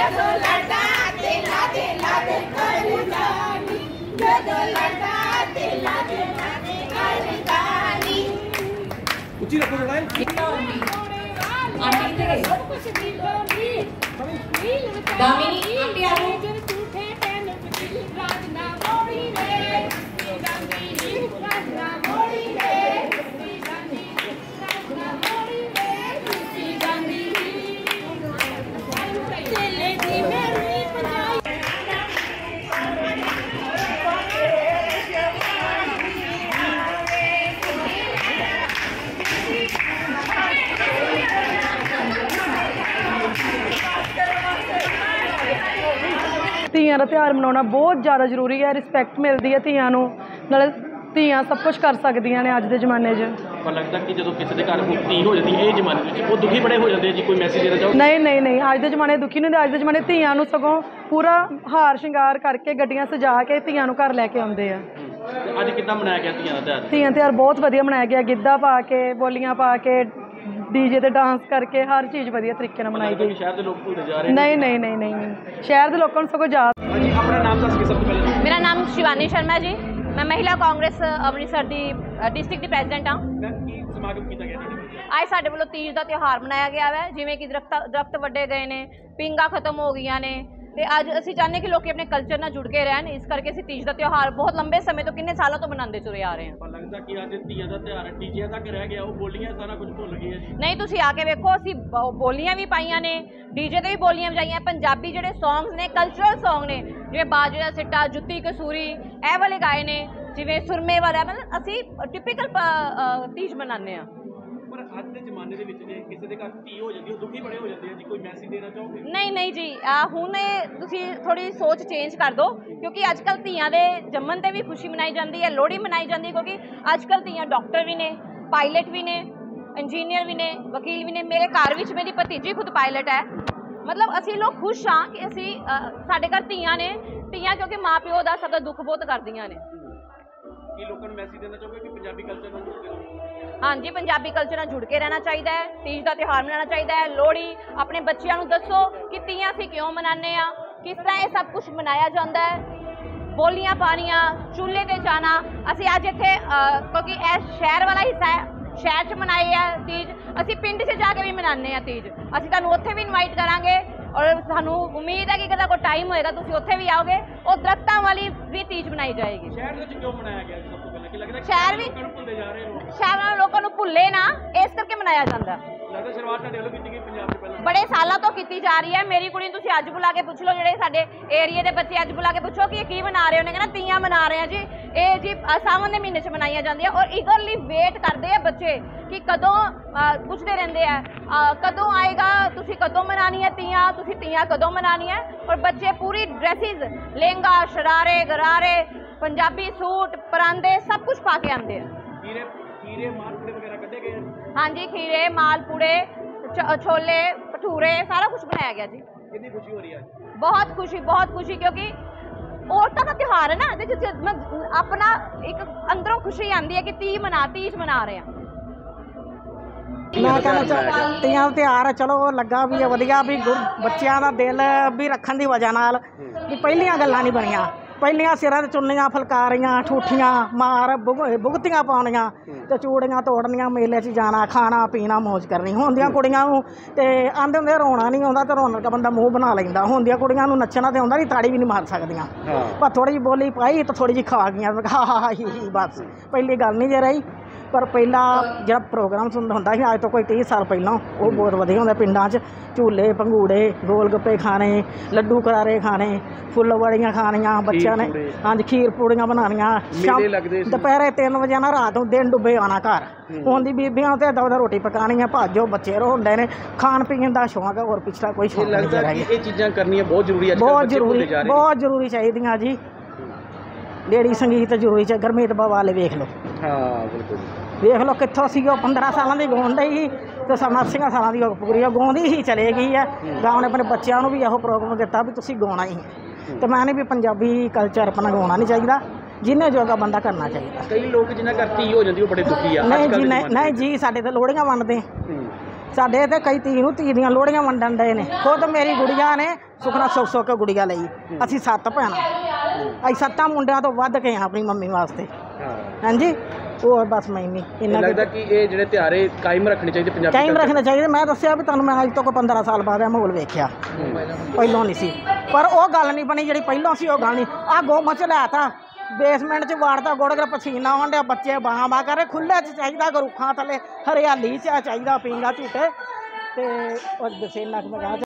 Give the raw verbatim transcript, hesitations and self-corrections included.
ਉੱਚੀ ਰੱਖੋ ਥੋੜਾ दामिनी आंटी आओ ਧੀਆਂ ਦਾ ਤਿਉਹਾਰ ਮਨਾਉਣਾ ਬਹੁਤ ਜ਼ਿਆਦਾ ਜ਼ਰੂਰੀ ਹੈ। ਰਿਸਪੈਕਟ ਮਿਲਦੀ ਹੈ ਧੀਆਂ ਨੂੰ, ਨਾਲੇ ਧੀਆਂ ਸਭ ਕੁਝ ਕਰ ਸਕਦੀਆਂ ਨੇ ਅੱਜ ਦੇ ਜ਼ਮਾਨੇ 'ਚ। ਪਰ ਲੱਗਦਾ ਕਿ ਜਦੋਂ ਕਿਸੇ ਦੇ ਘਰ ਧੀ ਹੋ ਜਾਂਦੀ ਇਹ ਜ਼ਮਾਨੇ ਵਿੱਚ ਉਹ ਦੁਖੀ ਬੜੇ ਹੋ ਜਾਂਦੇ ਜੀ, ਕੋਈ ਮੈਸੇਜ ਦੇਣਾ ਚਾਹੋ? ਨਹੀਂ ਨਹੀਂ ਨਹੀਂ, ਅੱਜ ਦੇ ਜ਼ਮਾਨੇ ਦੁਖੀ ਨਹੀਂ ਹੁੰਦੇ। ਅੱਜ ਦੇ ਜ਼ਮਾਨੇ ਧੀਆਂ ਨੂੰ ਸਗੋਂ ਪੂਰਾ ਹਾਰ ਸ਼ਿੰਗਾਰ ਕਰਕੇ ਗੱਡੀਆਂ ਸਜਾ ਕੇ ਧੀਆਂ ਨੂੰ ਘਰ ਲੈ ਕੇ ਆਉਂਦੇ ਆ। ਅੱਜ ਕਿੱਦਾਂ ਮਨਾਇਆ ਗਿਆ ਧੀਆਂ ਦਾ ਤਿਉਹਾਰ? ਧੀਆਂ ਤਿਉਹਾਰ ਬਹੁਤ ਵਧੀਆ ਮਨਾਇਆ ਗਿਆ, ਗਿੱਧਾ ਪਾ ਕੇ, ਬੋਲੀਆਂ ਪਾ ਕੇ, ਡੀਜੇ ਤੇ ਡਾਂਸ ਕਰਕੇ, ਹਰ ਚੀਜ਼ ਵਧੀਆ ਤਰੀਕੇ ਨਾਲ ਮਨਾਈ ਗਈ। ਸ਼ਹਿਰ ਦੇ ਲੋਕ ਭੁੱਲਦੇ ਜਾ ਰਹੇ? ਨਹੀਂ ਨਹੀਂ ਨਹੀਂ ਨਹੀਂ, ਸ਼ਹਿਰ ਦੇ ਲੋਕਾਂ ਨੂੰ ਸਗੋਂ ਯਾਦ। ਹਾਂਜੀ, ਆਪਣਾ ਨਾਮ ਦੱਸ ਕੇ ਸਭ ਤੋਂ ਪਹਿਲਾਂ। ਮੇਰਾ ਨਾਮ ਸ਼ਿਵਾਨੀ ਸ਼ਰਮਾ ਜੀ, ਮੈਂ ਮਹਿਲਾ ਕਾਂਗਰਸ ਅੰਮ੍ਰਿਤਸਰ ਦੀ ਡਿਸਟ੍ਰਿਕਟ ਦੀ ਪ੍ਰੈਜ਼ੀਡੈਂਟ ਹਾਂ। ਕੀ ਸਮਾਗਮ ਕੀਤਾ ਗਿਆ ਜੀ? ਅੱਜ ਸਾਡੇ ਵੱਲੋਂ ਤੀਜ ਦਾ ਤਿਉਹਾਰ ਮਨਾਇਆ ਗਿਆ ਹੈ। ਜਿਵੇਂ ਕਿ ਦਰਖਤ ਦਰਖਤ ਵੱਡੇ ਗਏ ਨੇ, ਪਿੰਗਾ ਖਤਮ ਹੋ ਗਈਆਂ ਨੇ, ਤੇ ਅੱਜ ਅਸੀਂ ਚਾਹੁੰਦੇ ਕਿ ਲੋਕ ਆਪਣੇ ਕਲਚਰ ਨਾਲ ਜੁੜ ਕੇ ਰਹਿਣ। ਇਸ ਕਰਕੇ ਅਸੀਂ ਤੀਜ ਦਾ ਤਿਉਹਾਰ ਬਹੁਤ ਲੰਬੇ ਸਮੇਂ ਤੋਂ, ਕਿੰਨੇ ਸਾਲਾਂ ਤੋਂ ਮਨਾਉਂਦੇ ਤੁਰੇ ਆ ਰਹੇ ਹਾਂ। ਪਰ ਲੱਗਦਾ ਕਿ ਅੱਜ ਤੀਆਂ ਦਾ ਤਿਉਹਾਰ ਡੀਜੇ ਤੱਕ ਰਹਿ ਗਿਆ, ਉਹ ਬੋਲੀਆਂ ਸਾਰਾ ਕੁਝ ਭੁੱਲ ਗਏ ਜੀ। ਨਹੀਂ, ਤੁਸੀਂ ਆ ਕੇ ਵੇਖੋ, ਅਸੀਂ ਬੋਲੀਆਂ ਵੀ ਪਾਈਆਂ ਨੇ, ਡੀਜੇ ਤੇ ਵੀ ਬੋਲੀਆਂ ਵਜਾਈਆਂ। ਪੰਜਾਬੀ ਜਿਹੜੇ ਸੌਂਗਸ ਨੇ, ਕਲਚਰਲ ਸੌਂਗ ਨੇ, ਜਿਵੇਂ ਬਾਜੇ ਦਾ ਸਿੱਟਾ, ਜੁੱਤੀ ਕਸੂਰੀ, ਇਹ ਵਾਲੇ ਗਾਏ ਨੇ, ਜਿਵੇਂ ਸੁਰਮੇ ਵਾਲਾ। ਮਤਲਬ ਅਸੀਂ ਟਿਪੀਕਲ ਤੀਜ ਮਨਾਉਂਦੇ ਹਾਂ। ਪਰ ਅੱਜ ਦੇ ਜ਼ਮਾਨੇ ਦੇ ਵਿੱਚ ਜੇ ਕਿਸੇ ਦੇ ਘਰ ਧੀ ਹੋ ਜਾਂਦੀ ਉਹ ਦੁਖੀ ਬੜੇ ਹੋ ਜਾਂਦੇ ਆ ਜੀ, ਕੋਈ ਮੈਸੇਜ ਦੇਣਾ ਚਾਹੋਗੇ? ਨਹੀਂ ਨਹੀਂ ਜੀ, ਹੁਣ ਇਹ ਤੁਸੀਂ ਥੋੜੀ ਸੋਚ ਚੇਂਜ ਕਰ ਦਿਓ, ਕਿਉਂਕਿ ਅੱਜ ਕੱਲ੍ਹ ਧੀਆਂ ਦੇ ਜੰਮਣ ਤੇ ਵੀ ਖੁਸ਼ੀ ਮਨਾਈ ਜਾਂਦੀ ਹੈ, ਲੋਹੜੀ ਮਨਾਈ ਜਾਂਦੀ ਹੈ, ਕਿਉਂਕਿ ਅੱਜ ਕੱਲ੍ਹ ਧੀਆਂ ਡਾਕਟਰ ਵੀ ਨੇ, ਪਾਇਲਟ ਵੀ ਨੇ, ਇੰਜੀਨੀਅਰ ਵੀ ਨੇ, ਵਕੀਲ ਵੀ ਨੇ। ਮੇਰੇ ਘਰ ਵਿੱਚ ਮੇਰੀ ਭਤੀਜੀ ਖੁਦ ਪਾਇਲਟ ਹੈ। ਮਤਲਬ ਅਸੀਂ ਲੋਕ ਖੁਸ਼ ਹਾਂ ਕਿ ਅਸੀਂ ਸਾਡੇ ਘਰ ਧੀਆਂ ਨੇ। ਧੀਆਂ ਕਿਉਂਕਿ ਮਾਂ ਪਿਓ ਦਾ ਸਭ ਦਾ ਦੁੱਖ ਬਹੁਤ ਕਰਦੀਆਂ ਨੇ। ਕੀ ਲੋਕਾਂ ਨੂੰ ਮੈਸੇਜ ਦੇਣਾ ਚਾਹੋਗੇ ਕਿ ਪੰਜਾਬੀ ਕਲਚਰ ਨਾਲ ਜੁੜ ਕੇ ਰਹੋ? ਹਾਂਜੀ, ਪੰਜਾਬੀ ਕਲਚਰ ਨਾਲ ਜੁੜ ਕੇ ਰਹਿਣਾ ਚਾਹੀਦਾ ਹੈ। ਤੀਜ ਦਾ ਤਿਉਹਾਰ ਮਨਾਉਣਾ ਚਾਹੀਦਾ ਹੈ। ਲੋਹੜੀ ਆਪਣੇ ਬੱਚਿਆਂ ਨੂੰ ਦੱਸੋ ਕਿ ਤੀਆਂ ਅਸੀਂ ਕਿਉਂ ਮਨਾਉਂਦੇ ਹਾਂ, ਕਿਸ ਤਰ੍ਹਾਂ ਇਹ ਸਭ ਕੁਝ ਮਨਾਇਆ ਜਾਂਦਾ ਹੈ। ਬੋਲੀਆਂ ਪਾਣੀਆਂ, ਚੁੱਲ੍ਹੇ ਤੇ ਜਾਣਾ। ਅਸੀਂ ਅੱਜ ਇੱਥੇ ਕਿਉਂਕਿ ਇਹ ਸ਼ਹਿਰ ਵਾਲਾ ਹਿੱਸਾ ਹੈ, ਸ਼ਹਿਰ 'ਚ ਮਨਾਈ ਹੈ ਤੀਜ, ਅਸੀਂ ਪਿੰਡ 'ਚ ਜਾ ਕੇ ਵੀ ਮਨਾਉਂਦੇ ਹਾਂ ਤੀਜ। ਅਸੀਂ ਤੁਹਾਨੂੰ ਉੱਥੇ ਵੀ ਇਨਵਾਈਟ ਕਰਾਂਗੇ, ਔਰ ਸਾਨੂੰ ਉਮੀਦ ਹੈ ਕਿ ਕਦਾ ਕੋਈ ਟਾਈਮ ਹੋਏਗਾ ਤੁਸੀਂ ਉੱਥੇ ਵੀ ਆਓਗੇ। ਉਹ ਦਰਖਤਾਂ ਵਾਲੀ ਵੀ ਤੀਜ ਮਨਾਈ ਜਾਏਗੀ। ਸ਼ਹਿਰ ਵਿੱਚ ਕਿਉਂ ਮਨਾਇਆ ਗਿਆ ਸਭ ਤੋਂ ਪਹਿਲਾਂ? ਕੀ ਲੱਗਦਾ ਸ਼ਹਿਰ ਵੀ ਭੁੱਲਦੇ ਜਾ ਰਹੇ ਲੋਕ? ਸ਼ਹਿਰ ਵਾਲੇ ਲੋਕਾਂ ਨੂੰ ਭੁੱਲੇ ਨਾ, ਇਸ ਕਰਕੇ ਮਨਾਇਆ ਜਾਂਦਾ। ਲੱਗਦਾ ਸ਼ੁਰੂਆਤ ਤੁਹਾਡੇ ਵੱਲੋਂ ਕੀਤੀ ਗਈ ਪੰਜਾਬ 'ਚ ਪਹਿਲਾਂ? ਬੜੇ ਸਾਲਾਂ ਤੋਂ ਕੀਤੀ ਜਾ ਰਹੀ ਹੈ। ਮੇਰੀ ਕੁੜੀ ਨੂੰ ਤੁਸੀਂ ਅੱਜ ਬੁਲਾ ਕੇ ਪੁੱਛ ਲਓ, ਜਿਹੜੇ ਸਾਡੇ ਏਰੀਏ ਦੇ ਬੱਚੇ, ਅੱਜ ਬੁਲਾ ਕੇ ਪੁੱਛੋ ਕਿ ਇਹ ਕੀ ਮਨਾ ਰਹੇ ਹੋ, ਉਹਨੇ ਕਹਿੰਦਾ ਤੀਆਂ ਮਨਾ ਰਹੇ ਆ ਜੀ। ਇਹ ਜੀ ਸਾਵਣ ਦੇ ਮਹੀਨੇ 'ਚ ਮਨਾਈਆਂ ਜਾਂਦੀਆਂ, ਔਰ ਈਗਰਲੀ ਵੇਟ ਕਰਦੇ ਆ ਬੱਚੇ ਕਿ ਕਦੋਂ, ਪੁੱਛਦੇ ਰਹਿੰਦੇ ਆ ਕਦੋਂ ਆਏਗਾ, ਤੁਸੀਂ ਕਦੋਂ ਮਨਾਉਣੀ ਹੈ ਤੀਆਂ, ਤੁਸੀਂ ਤੀਆਂ ਕਦੋਂ ਮਨਾਉਣੀ ਹੈ। ਔਰ ਬੱਚੇ ਪੂਰੀ ਡਰੈਸਿਸ, ਲਹਿੰਗਾ, ਸ਼ਰਾਰੇ, ਗਰਾਰੇ, ਪੰਜਾਬੀ ਸੂਟ, ਪਰਾਂਦੇ, ਸਭ ਕੁਝ ਪਾ ਕੇ ਆਉਂਦੇ ਆ। ਖੀਰੇ ਖੀਰੇ ਮਾਲਪੂੜੇ ਵਗੈਰਾ ਕੱਢੇ ਗਏ? ਹਾਂਜੀ, ਖੀਰੇ, ਮਾਲਪੂੜੇ, ਛੋਲੇ, ਭਟੂਰੇ, ਸਾਰਾ ਕੁਝ ਬਣਾਇਆ ਗਿਆ ਜੀ। ਕਿੰਨੀ ਖੁਸ਼ੀ ਹੋ ਰਹੀ ਹੈ? ਬਹੁਤ ਖੁਸ਼ੀ, ਬਹੁਤ ਖੁਸ਼ੀ, ਕਿਉਂਕਿ ਔਰਤਾਂ ਦਾ ਤਿਉਹਾਰ ਹੈ ਨਾ, ਇਹਦੇ 'ਚ ਆਪਣਾ ਇੱਕ ਅੰਦਰੋਂ ਖੁਸ਼ੀ ਆਉਂਦੀ ਹੈ ਕਿ ਤੀ ਮਨਾ ਤੀਜ ਮਨਾ ਰਹੇ ਆ। ਮੈਂ ਕਹਿਣਾ ਚਾਹੁੰਦਾ ਤੀਆਂ ਦਾ ਤਿਉਹਾਰ ਚਲੋ ਲੱਗਾ ਵੀ ਵਧੀਆ, ਵੀ ਬੱਚਿਆਂ ਦਾ ਦਿਲ ਵੀ ਰੱਖਣ ਦੀ ਵਜ੍ਹਾ ਨਾਲ ਵੀ ਪਹਿਲੀਆਂ ਗੱਲਾਂ ਨਹੀਂ ਬਣੀਆਂ। ਪਹਿਲੀਆਂ ਸਿਰਾਂ 'ਤੇ ਚੁੰਨੀਆਂ, ਫੁਲਕਾਰੀਆਂ, ਠੂਠੀਆਂ ਮਾਰ, ਭੁਗਤੀਆਂ ਪਾਉਣੀਆਂ ਤੇ ਚੂੜੀਆਂ ਤੋੜਨੀਆਂ, ਮੇਲੇ 'ਚ ਜਾਣਾ, ਖਾਣਾ ਪੀਣਾ, ਮੌਜ ਕਰਨੀ। ਹੁੰਦੀਆਂ ਕੁੜੀਆਂ ਨੂੰ ਤੇ ਆਂਦੇ ਹੁੰਦੇ ਰੋਣਾ ਨਹੀਂ ਆਉਂਦਾ ਤੇ ਰੌਣਕ ਬੰਦਾ ਮੂੰਹ ਬਣਾ ਲੈਂਦਾ। ਹੁੰਦੀਆਂ ਕੁੜੀਆਂ ਨੂੰ ਨੱਚਣਾ ਤੇ ਆਉਂਦਾ ਨਹੀਂ, ਤਾੜੀ ਵੀ ਨਹੀਂ ਮਾਰ ਸਕਦੀਆਂ। ਪਰ ਥੋੜ੍ਹੀ ਜਿਹੀ ਬੋਲੀ ਪਾਈ ਤਾਂ ਥੋੜ੍ਹੀ ਜਿਹੀ ਖਾ ਗਈਆਂ, ਹਾ ਹਾ ਹੀ ਹੀ ਬਸ। ਪਹਿਲੀ ਗੱਲ ਨਹੀਂ ਜੇ ਰਹੀ। ਪਰ ਪਹਿਲਾਂ ਜਿਹੜਾ ਪ੍ਰੋਗਰਾਮ ਹੁੰਦਾ ਸੀ ਅੱਜ ਤੋਂ ਕੋਈ ਤੀਹ ਸਾਲ ਪਹਿਲਾਂ, ਉਹ ਬਹੁਤ ਵਧੀਆ ਹੁੰਦਾ। ਪਿੰਡਾਂ 'ਚ ਝੂਲੇ, ਭੰਗੂੜੇ, ਗੋਲ ਗੱਪੇ ਖਾਣੇ, ਲੱਡੂ ਕਰਾਰੇ ਖਾਣੇ, ਫੁੱਲਵੜੀਆਂ ਖਾਣੀਆਂ ਬੱਚਿਆਂ ਨੇ। ਹਾਂਜੀ, ਖੀਰ ਪੂੜੀਆਂ ਬਣਾਉਣੀਆਂ। ਸ਼ਾਮ ਦੁਪਹਿਰੇ ਤਿੰਨ ਵਜੇ ਨਾ, ਰਾਤ ਨੂੰ ਦਿਨ ਡੁੱਬੇ ਆਉਣਾ ਘਰ। ਹੁਣ ਦੀ ਬੀਬੀਆਂ ਤੇ ਏਦਾਂ ਰੋਟੀ ਪਕਾਉਣੀ ਹੈ, ਭਾਜੋ ਬੱਚੇ ਰੋਂਦੇ ਨੇ। ਖਾਣ ਪੀਣ ਦਾ ਸ਼ੌਂਕ ਹੈ, ਹੋਰ ਪਿਛਲਾ ਕੋਈ ਸ਼ੌਂਕ ਨਹੀਂ ਰਹਿ ਗਿਆ। ਇਹ ਚੀਜ਼ਾਂ ਕਰਨੀਆਂ ਬਹੁਤ ਜ਼ਰੂਰੀ ਹੈ, ਬਹੁਤ ਜ਼ਰੂਰੀ, ਬਹੁਤ ਜ਼ਰੂਰੀ ਚਾਹੀਦੀਆਂ ਜੀ। ਲੇਡੀ ਸੰਗੀਤ ਜ਼ਰੂਰੀ ਚਾਹੀਦਾ। ਗੁਰਮੀਤ ਬਾਬਾ ਵਾਲੇ ਵੇਖ ਲਓ। ਹਾਂ ਬਿਲਕੁਲ, ਵੇਖ ਲਓ ਕਿੱਥੋਂ ਸੀ ਉਹ ਪੰਦਰਾਂ ਸਾਲਾਂ ਦੀ ਗਾਉਣ ਡਈ ਸੀ ਤੇ ਸਤਾਸੀਆਂ ਸਾਲਾਂ ਦੀ ਉਹ ਪੂਰੀ ਗਾਉਂਦੀ ਹੀ ਚਲੇ ਗਈ ਹੈ। ਗਾਉਣ ਨੇ ਆਪਣੇ ਬੱਚਿਆਂ ਨੂੰ ਵੀ ਇਹੋ ਪ੍ਰੋਗਰਾਮ ਦਿੱਤਾ ਵੀ ਤੁਸੀਂ ਗਾਉਣਾ ਹੀ ਹੈ। ਤੇ ਮੈਂ ਨਹੀਂ ਵੀ ਪੰਜਾਬੀ ਕਲਚਰ ਆਪਣਾ ਗਾਉਣਾ ਨਹੀਂ ਚਾਹੀਦਾ, ਜਿੰਨੇ ਜੋਗਾ ਬੰਦਾ ਕਰਨਾ ਚਾਹੀਦਾ। ਕਈ ਲੋਕ ਜਿਨ੍ਹਾਂ ਘਰ ਧੀ ਹੋ ਜਾਂਦੀ ਉਹ ਬੜੇ ਦੁਖੀ ਆ। ਨਹੀਂ ਜੀ, ਨਹੀਂ ਨਹੀਂ ਜੀ, ਸਾਡੇ ਤਾਂ ਲੋਹੜੀਆਂ ਵੰਡਦੇ ਸਾਡੇ ਇੱਥੇ ਕਈ ਧੀ ਨੂੰ ਧੀ ਦੀਆਂ ਲੋਹੜੀਆਂ ਵੰਡਣ ਡਏ ਨੇ। ਖੁਦ ਮੇਰੀ ਗੁੜੀਆ ਨੇ ਸੁਖਨਾ ਸੁੱਖ ਸੁੱਖ ਕੇ ਗੁੜੀਆ ਲਈ। ਅਸੀਂ ਸੱਤ ਭੈਣਾਂ, ਅਸੀਂ ਸੱਤਾਂ ਮੁੰਡਿਆਂ ਤੋਂ ਵੱਧ ਕੇ ਹਾਂ ਆਪਣੀ ਮੰਮੀ ਵਾਸਤੇ। ਹਾਂਜੀ ਉਹ ਬਸ ਮੈਂ ਨਹੀਂ ਇੰਨਾ ਲੱਗਦਾ ਕਿ ਇਹ ਜਿਹੜੇ ਤਿਉਹਾਰੇ ਕਾਇਮ ਰੱਖਣੇ ਚਾਹੀਦੇ ਪੰਜਾਬੀ ਕਾਇਮ ਰੱਖਣੇ ਚਾਹੀਦੇ। ਮੈਂ ਦੱਸਿਆ ਵੀ ਤੁਹਾਨੂੰ ਮੈਂ ਅੱਜ ਤੋਂ ਕੋਈ ਪੰਦਰਾਂ ਸਾਲ ਬਾਅਦ ਇਹ ਮਾਹੌਲ ਵੇਖਿਆ, ਪਹਿਲੋਂ ਨਹੀਂ ਸੀ। ਪਰ ਉਹ ਗੱਲ ਨਹੀਂ ਬਣੀ ਜਿਹੜੀ ਪਹਿਲੋਂ ਸੀ, ਉਹ ਗੱਲ ਨਹੀਂ। ਆਹ ਗੁੰਮ ਚ ਲੈ ਤਾ ਬੇਸਮੈਂਟ 'ਚ ਵਾੜਦਾ, ਗੁੜ ਕੇ ਪਸੀਨਾ ਆਉਣ ਡਿਆ, ਬੱਚੇ ਬਾਹਾਂ ਬਾਹ ਕਰੇ। ਖੁੱਲ੍ਹੇ 'ਚ ਚਾਹੀਦਾ, ਰੁੱਖਾਂ ਥੱਲੇ ਹਰਿਆਲੀ 'ਚ ਚਾਹੀਦਾ, ਪੀਂਗਾ ਝੂਟੇ ਤੇ ਉਹ ਬਸੇਨਾ